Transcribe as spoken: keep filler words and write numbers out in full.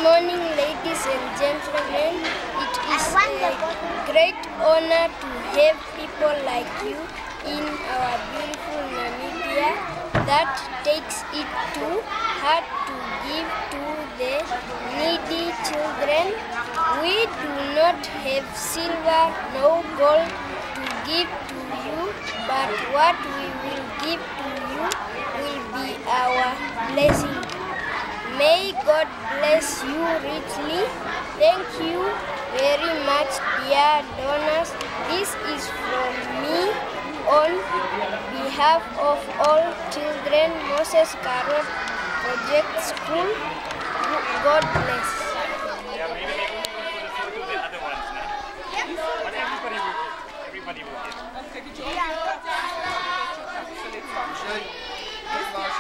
morning, ladies and gentlemen. It is a great honor to have people like you in our beautiful Namibia that takes it to heart to give to the needy children. We do not have silver nor gold to give to you, but what we will give to you will be our blessing. May God bless you richly. Thank you very much, dear donors. This is from me on behalf of all children, Moses Carrot Project School. God bless. Yeah, maybe they will do the other ones now. But everybody will give. Everybody will give.